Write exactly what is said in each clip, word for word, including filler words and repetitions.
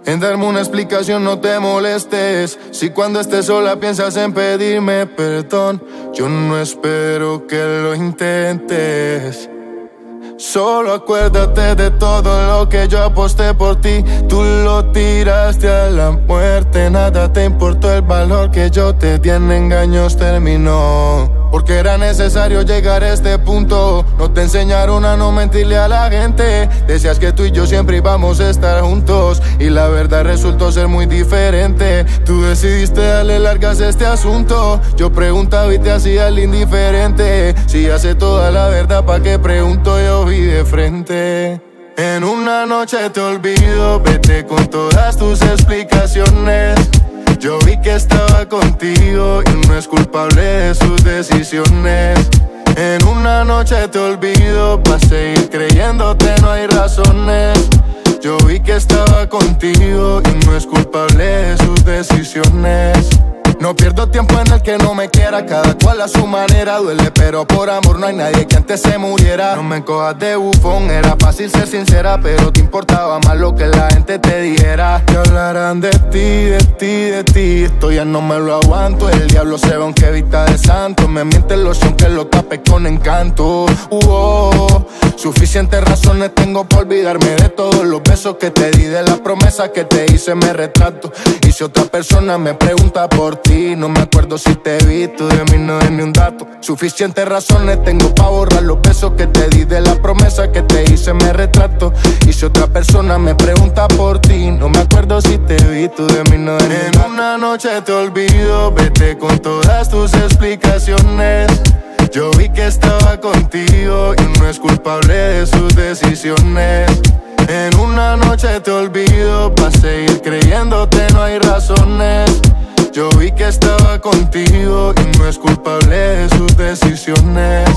En darme una explicación no te molestes. Si cuando estés sola piensas en pedirme perdón, yo no espero que lo intentes. Solo acuérdate de todo lo que yo aposté por ti. Tú lo tiraste a la muerte. Nada te importó el valor que yo te di, en engaños terminó. Porque era necesario llegar a este punto. No te enseñaron a no mentirle a la gente. Decías que tú y yo siempre íbamos a estar juntos, y la verdad resultó ser muy diferente. Tú decidiste darle largas a este asunto. Yo preguntaba y te hacía el indiferente. Si ya sé toda la verdad, ¿pa' qué pregunto? Yo vi de frente. En una noche te olvido, vete con todas tus explicaciones. Yo vi que estaba contigo y no es culpable de sus decisiones. En una noche te olvido, para seguir creyéndote no hay razones. Yo vi que estaba contigo y no es culpable de sus decisiones. No pierdo tiempo en el que no me quiera, cada cual a su manera. Duele, pero por amor no hay nadie que antes se muriera. No me cojas de bufón, era fácil ser sincera, pero te importaba más lo que la gente te dijera. Que hablarán de ti, de ti, de ti. Esto ya no me lo aguanto. El diablo se ve aunque vista de santo. Me miente el loción que lo tape con encanto. uh -oh. Suficientes razones tengo para olvidarme de todos los besos que te di, de las promesas que te hice, me retrato. Y si otra persona me pregunta por ti, no me acuerdo si te vi, tú de mí no es ni un dato. Suficientes razones tengo para borrar los besos que te di, de las promesas que te hice, me retrato. Y si otra persona me pregunta por ti, no me acuerdo si te vi, tú de mí no es ni un dato. En una noche te olvido, vete con todas tus explicaciones. Yo vi que estaba contigo y no es culpable de sus decisiones. En una noche te olvido, para seguir creyéndote no hay razones. Yo vi que estaba contigo y no es culpable de sus decisiones.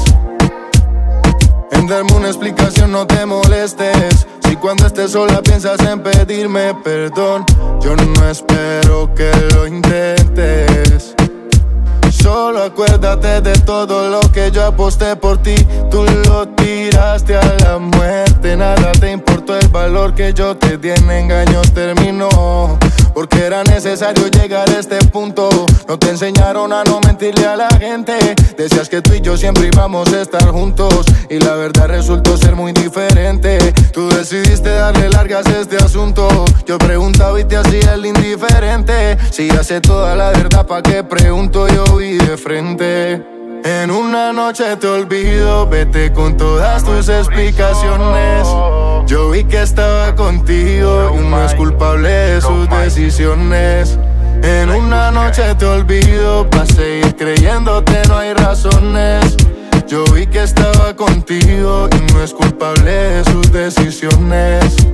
En darme una explicación no te molestes. Si cuando estés sola piensas en pedirme perdón, yo no espero que lo intentes. Solo acuérdate de todo lo que yo aposté por ti. Tú lo tiraste a la muerte. Nada te importó el valor que yo te di, en engaños terminó. Porque era necesario llegar a este punto. No te enseñaron a no mentirle a la gente. Decías que tú y yo siempre íbamos a estar juntos, y la verdad resultó ser muy diferente. Tú decidiste darle largas a este asunto. Yo preguntaba y te hacía el indiferente. Si ya sé toda la verdad, ¿pa' qué pregunto? Yo vi de frente. En una noche te olvido, vete con todas tus explicaciones. Yo vi que estaba contigo y no es culpable de sus decisiones. En una noche te olvido, para seguir creyéndote no hay razones. Yo vi que estaba contigo y no es culpable de sus decisiones.